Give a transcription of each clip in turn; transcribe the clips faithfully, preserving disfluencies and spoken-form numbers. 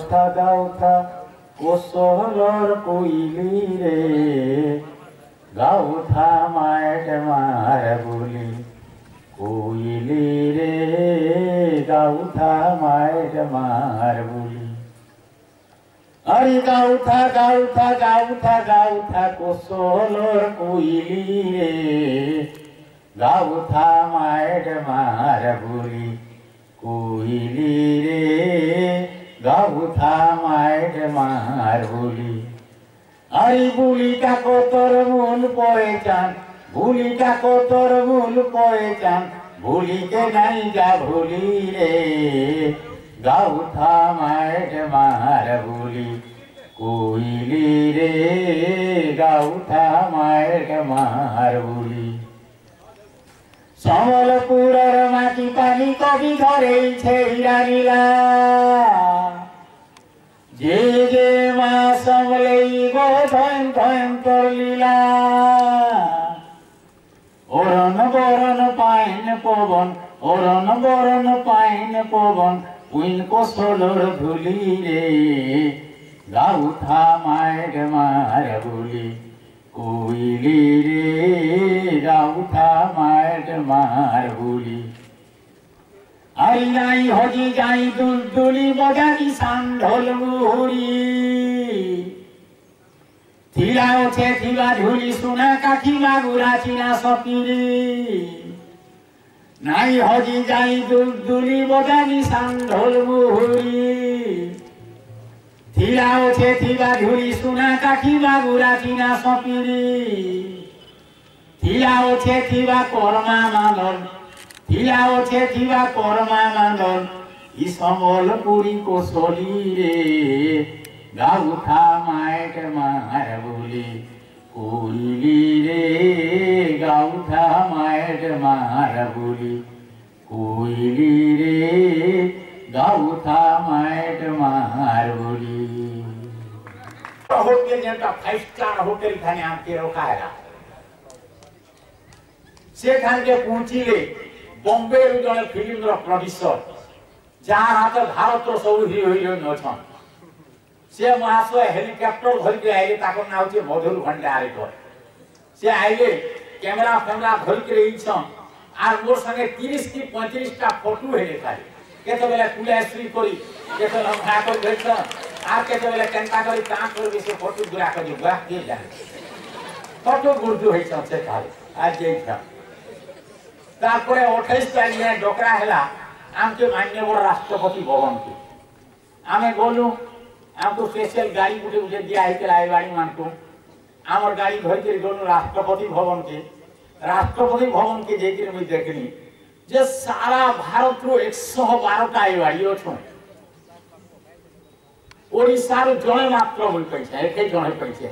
गाउथा गाउथा कोसलर कोइली रे गाउथा माट मार बोली कोइली रे गाउथा माट मार बोली। अरे गाउथा गाउथा गाउथा गाउथा कोसलर कोइली रे गाउथा माट मार बोली कोइली रे गाउथा माट मार बोली। अरे बुलिटा को तोर मूल पहचान बुलिटा को तोर मूल पहचान भूली के नहीं जा भूली रे गाउथा माट मार बोली कोइली रे गाउथा माट मार बोली। संबलपुर माटी पानी कवि घरे हीरा नीला जे जे माँ संबलई गो धन धन कर लीला। ओरन बरन पाइन पवन ओरन बरन पाइन पवन उन को सोलर धुली रे गाउथा माट मार बोली कोइली रे गाउथा माट मार बोली। आई नाई हजी जाई दुलदुली बजानी सांढल मुहुरी थिला ओछे थिला झुली सुना काठी मागुरा चिना सपिरी नाई हजी जाई दुलदुली बजानी सांढल मुहुरी थिला ओछे थिला झुली सुना काठी मागुरा चिना सपिरी थिला ओछे थिला कर्मा मांगल थिला ओछे थिला कर्मा मांगल ई संबलपुरी को सोली रे गाउथा माट मार बोली कोइली रे गाउथा माट मार बोली कोइली रे गाउथा माट मार बोली। होटल जेटा फाइव स्टार होटल खाने आके रोकाएगा से खान के पहुंचीले बॉम्बे रु जने फिल्म रो प्रोड्यूसर जहां हाथ भारत रो सब हीरो हीरोइन अछन से महाशय हेलीकॉप्टर धरि के आइले ताको नाउ छे मधुर भंडारी को से आइले कैमरा फैमरा धरि के रही छन आर मोर संगे तीस की पैंतीस टा फोटो हेले खाली केते बेला कुला श्री करी केते हम का कर बैठ आर केते बेला केंता करी का कर से फोटो दुरा कर दिबा के जाने फोटो गुरदु होई छ से खाली आज जे था तारपरे अट्ठाईस तारिखे डोकरा हेला आमके माननीय राष्ट्रपति भवन के आमे गोलु आमको स्पेशल गाड़ी गुटे गुटे दिया है के बाड़ी मानको आमर गाड़ी धर के गोलु राष्ट्रपति भवन के राष्ट्रपति भवन के जेके मुई देखली जे सारा भारत रो एक सौ बारह टा बाड़ी अछो ओडिसा रो जणे मात्र मुई पैसा एके जणे पैसा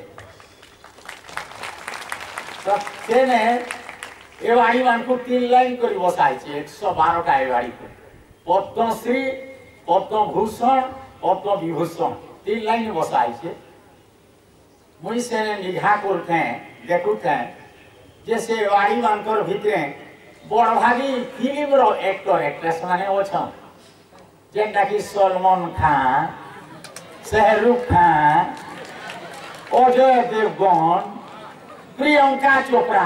तो तेने ए बाड़ी मानको तीन लाइन करी बसाई छे एक सौ बारह टा बाड़ी को पद्मश्री पद्मभूषण पद्म विभूषण तीन लाइन बसाई छे मुई से निघा करते देखुते जैसे बाड़ी मानकर भितरे बड़ भागी फिल्म रो एक्टर एक्ट्रेस माने अछन जेंटा कि सलमान खान शाहरुख खान अजय देवगन प्रियंका चोपड़ा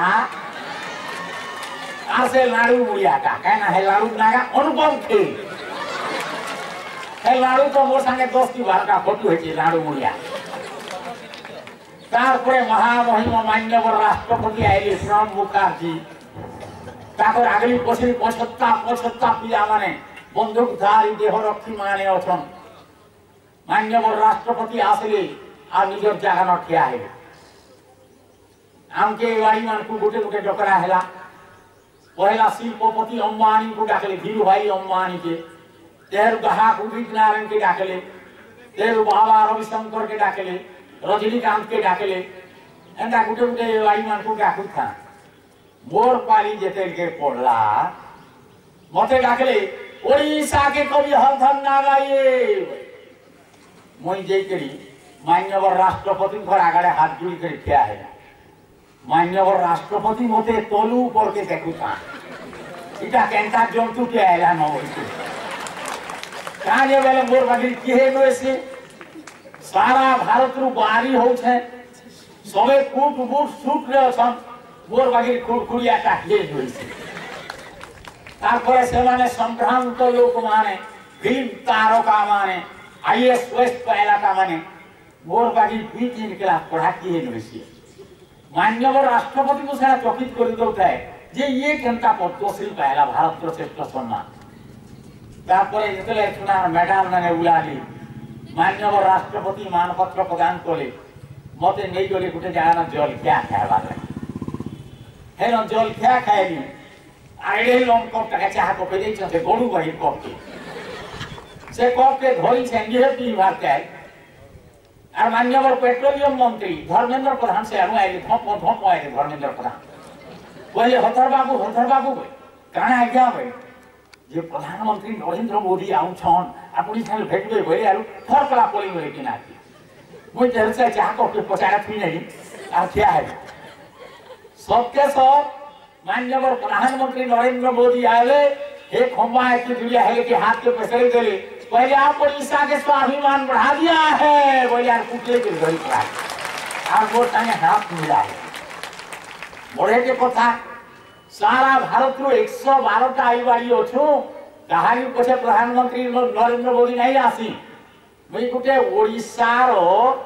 आसे लाडू मुड़िया का कहना है लाडू नागा अनुपम खेल है लाडू तो मोर संगे दस की बार का फोटो है लाडू मुड़िया तारपरे महामहिम मान्यवर राष्ट्रपति आइले प्रणब मुखर्जी ताकर आगली पछरी पचहत्तर पचहत्तर पिला माने बंदूकधारी देहरक्षी माने अछन मान्यवर राष्ट्रपति आसले आ निजर जगह न ठिया है आमके वाड़ी मान को गोटे गोटे डकरा हैला पहला शिल्पपति अंबानी को डाकले धीरू भाई अंबानी के तेरु ग्राहक उदित नारायण के डाकले तेरु बाबा रविशंकर के डाकले रजनीकांत के डाकले एंदा गुटे गुटे वाई मान को डाकु था मोर पाली जेते के पड़ला मते डाकले ओडिशा के कवि हलधर नाग का मुई जे करी मान्यवर राष्ट्रपति घर आगड़े हाथ जोड़ी कर ठिया है मान्यवर राष्ट्रपति मते तलू ऊपर के देखु था इटा केंता जंतु के आइला न होइते काने बेले मोर बागी किहे नोसे सारा भारत रु बाहरी हो छे सबे कूट बूट सूट रे अछन मोर बागी खुड़खुड़िया काटिए होई छे तारपरे से माने संभ्रांत लोक माने फिल्म तारका माने आईएएस वेस्ट पहला का माने मोर बागी दुई तीन क्लास पढ़ा किए नसी माननीय राष्ट्रपति को सारा चकित कर दौता है जे ये केनता पद्मश्री पहला भारत श्रेष्ठ सम्मान तारपरे जेतले सुना मैडम माने उलाली माननीय राष्ट्रपति मानपत्र प्रदान कले मते नहीं गले गुटे जाना जल क्या खावा है न जल क्या खाएली आइले लोन कप टाका चाह को पे से गरु बाहिर कप के से कप के धरी छेंगे पी भारत है और माननीय पेट्रोलियम मंत्री धर्मेंद्र प्रधान से आनु आइले धप धप आइले धर्मेंद्र प्रधान पहले हथर बाबू हथर बाबू काना आज्ञा भाई जे प्रधानमंत्री नरेंद्र मोदी आउ छन आपनी साल भेटबे भले आलु फरकला पोलिंग रे किना मुझे तेरे से चाह को के पचारा थी नहीं आ क्या है सबके सब माननीय प्रधानमंत्री नरेंद्र मोदी आए हे खंबा है कि दुनिया है कि हाथ के पैसे देले पहले आप उड़ीसा के स्वाभिमान बढ़ा दिया है बोले यार कुटले के घड़ी पड़ा आप वो टांगे हाथ मिला है बड़े के कथा सारा भारत रो एक सौ बारह टा आई बारी अछु कहानी पछे प्रधानमंत्री नरेंद्र मोदी नहीं आसी मई गुटे ओडिसा रो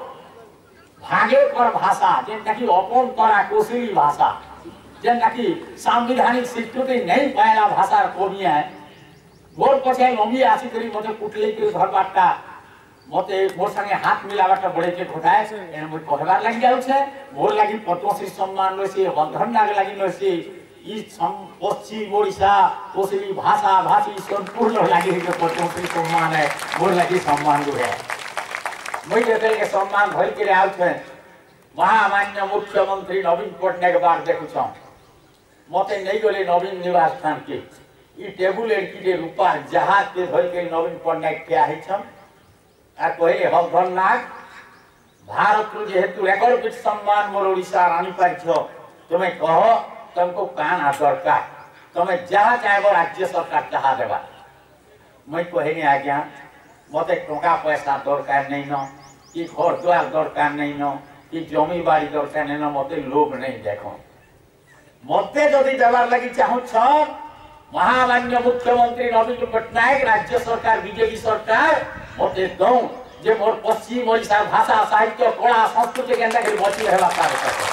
भागेकर भाषा जेंटा कि अपन तरा कोशिली भाषा जेंटा कि संवैधानिक स्वीकृति नहीं पायला भाषा कोमिया है मोर पछे लंबी आसी करी मते कुटले के घर बाटा मते मोर संगे हाथ मिलावाटा बड़े के घटाए एने मोर कहबार लागि जाउ छे मोर लागि पद्मश्री सम्मान लसी हलधर नाग लागि लसी ई पश्चिम ओडिशा कोशिली भाषा भाषी संपूर्ण लागि के पद्मश्री सम्मान है मोर लागि सम्मान है मैं जेते के सम्मान भर के आउ छे महामान्य मुख्यमंत्री नवीन पटनायक बार देखु छ मते नहीं गले नवीन निवास स्थान के ई टेबुल एडकी के रूपा जहाज के धर के नवीन पटनायक क्या है छम आ कहले हलधर नाग भारत रो जेहेतु रेकर्ड विथ सम्मान मोर ओडिशा रानी पाइ छ तुमे कहो तुमको कान आ दरकार तुमे जहां चाहबो राज्य सरकार चाहा देबा मैं कहनी आज्ञा मते टका पैसा दरकार नहीं न कि घर द्वार दरकार नहीं न कि जमी बाड़ी दरकार नहीं न मते लोभ नहीं देखो मते जदि देवार लागि चाहू छ महामान्य मुख्यमंत्री नवीन पटनायक राज्य सरकार बीजेपी सरकार मते दौ जे मोर पश्चिम ओडिशा भाषा साहित्य कला संस्कृति केंद्र के बची रहला कार्य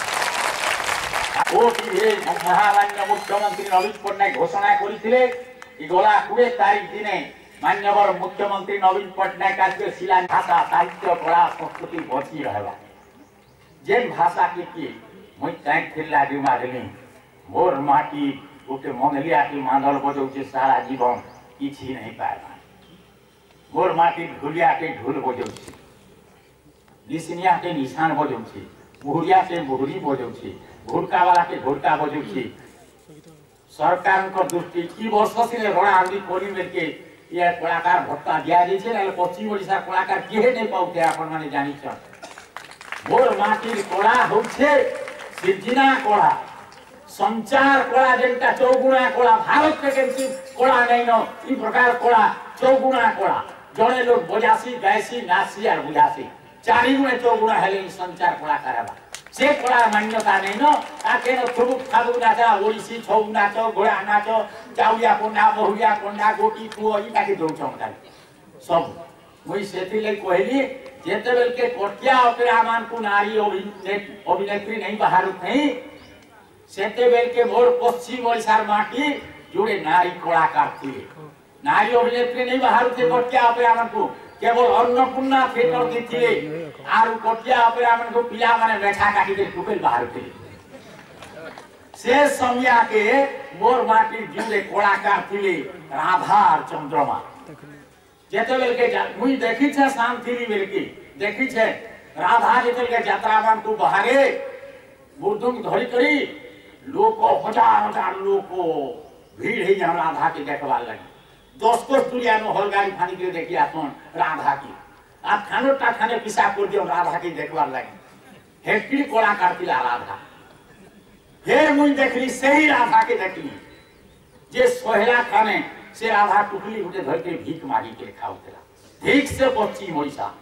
ओ कि महामान्य मुख्यमंत्री नवीन पटनायक घोषणा करिथिले कि गला बीस तारीख दिने मान्यवर मुख्यमंत्री नवीन पटनायक के शिला भाषा साहित्य कला संस्कृति बची रहला जेन भाषा के की मुई काई थिला दिमा देली मोर माटी उके मंगलिया की मांदल बजौ जे सारा जीवन किछि नहीं पाएला मोर माटी ढुलिया के ढोल बजौ छी निसिनिया के निशान बजौ छी मुहुरिया के मुहुरी बजौ छी घुड़का वाला के घुड़का बजौ छी सरकार को दृष्टि की वर्ष से रणा आंधी कोली में के ये कलाकार भत्ता दिया दी छे ना पश्चिम ओडिशा कलाकार केहे नहीं पाउते आपन माने जानि छ मोर माटी कला हो छे सिर्जना कला संचार कला जेंटा चौगुणा कला भारत के केमसी कला नहीं न ई प्रकार कला चौगुणा कला जने लोग बजासी गायसी नाची और बुझासी चारि गुणे चौगुणा हेले संचार कला करबा से कला मान्यता नहीं न आके न थुबुक थाबुक नाचा ओडिसी छौ नाचो घोड़ा नाचो चाउया कोंडा बहुया कोंडा गोटी कुओ ई ताके दौ छौ सब मुई सेथि ले कहली जेते बेल के कोटिया ओपेरा मान को नारी अभिनेत्री नहीं बाहर नहीं सेते बेल के मोर पश्चिम ओडिशा माटी जोड़े नारी कलाकार थे नारी अभिनेत्री नहीं बाहर थे कोटिया ओपेरा मान को केवल अन्नपूर्णा थिएटर दी थिले आरु कोटिया ओपेरा मान को पिला माने बैठा काटी के टुकल बाहर थे से समय के मोर माटी जोड़े कलाकार थिले राधा और चंद्रमा जेते बेल के मुई देखी छे शांति बेल की देखी छे राधा जेते के यात्रा मान को बाहरे बुर्दुंग धरी करी लोग हजार हजार लोग भीड़ है यहाँ राधा के देखवा लगी दस दस दुनिया में हलगाड़ी खानी के देखी आसन राधा की आप खानो टा खाने पिसा कर दियो राधा की देखवा लगी हेक्टी कलाकार थिला राधा फिर मुई देखली सही राधा के देखली जे सोहेला खाने से राधा टुकली उठे धर के भीख मागी के खाओ तेरा भीख से पश्चिम ओडिशा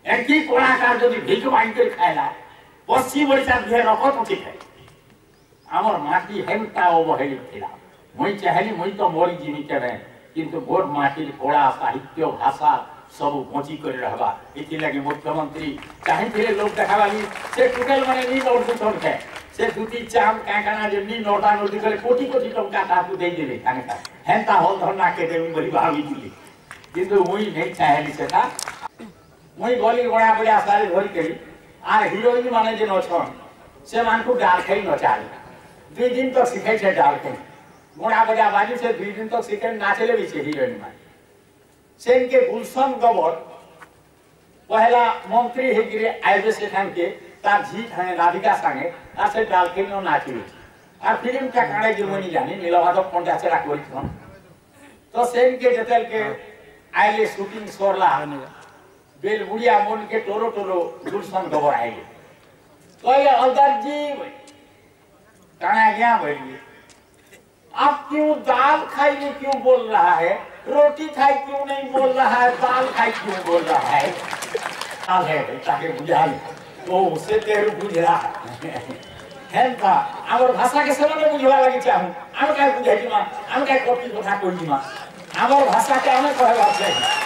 एक ही कलाकार जदि भिक मांग कर खाइला पश्चिम ओडिशा बिहे रखत उठी खाए आमर माटी हेमता अवहेलित थिला मुई चाहेली मुई तो मोरी जीवी केबे किंतु मोर माटीर कला साहित्य भाषा सब बची कर रहबा इति लागि मुख्यमंत्री चाहे लोग देखाबाली से टोटल माने नी नोट दुछन के से दुती चाम का काना जे नी नोटा नोटी करे कोटी कोटी टंका ताकू दे देबे काने हेंता हलधर नाग के देबी बड़ी भावी दिली किंतु मुई नहीं चाहेली सेटा मुई गली बड़ा बड़ा सारी धरि के आ हिरोइन माने जे नछन से मानकु डाल खई न चाले दुई दिन तक सिखाई छे डाल खई बड़ा बड़ा बाजी से दुई दिन तक सिखाई नाचले भी छे हिरोइन माने सेन के गुलशन गबर पहला मंत्री हे गिरे आइबे से खान के तार जी खाने राधिका संगे आसे डाल के नो नाची आ फिल्म का काणे जीवनी जानी नीलमाधव पंडा से राखोल छन तो सेन के जतल के आइले शूटिंग सोरला बेलबुड़िया मन के टोरो टोरो गुलशन गबर आइले कहले हलधर जी काना गया बोलिए आप क्यों दाल खाइए क्यों बोल रहा है रोटी खाई क्यों नहीं बोल रहा है दाल खाई क्यों बोल रहा है दाल है ताकि बुझा तो उसे तेरु बुझा है का आवर भाषा के समय बुझवा लगे चाहूं हम काय बुझाई मा हम काय कॉपी कथा कोई मा आवर भाषा के हमें कहबा चाहिए